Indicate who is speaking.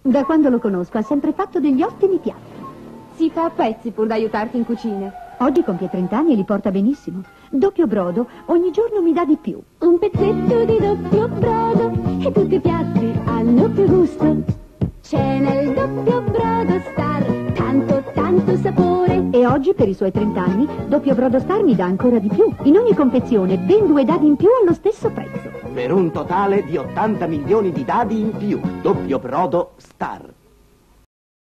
Speaker 1: Da quando lo conosco ha sempre fatto degli ottimi piatti.
Speaker 2: Si fa a pezzi pur da aiutarti in cucina.
Speaker 1: Oggi compie 30 anni e li porta benissimo. Doppio brodo, ogni giorno mi dà di più.
Speaker 3: Un pezzetto di doppio brodo e tutti i piatti hanno più gusto. C'è nel doppio brodo Star tanto, tanto sapore.
Speaker 1: E oggi, per i suoi 30 anni, Doppio Brodo Star mi dà ancora di più. In ogni confezione, ben 2 dadi in più allo stesso prezzo.
Speaker 4: Per un totale di 80 milioni di dadi in più. Doppio Brodo Star.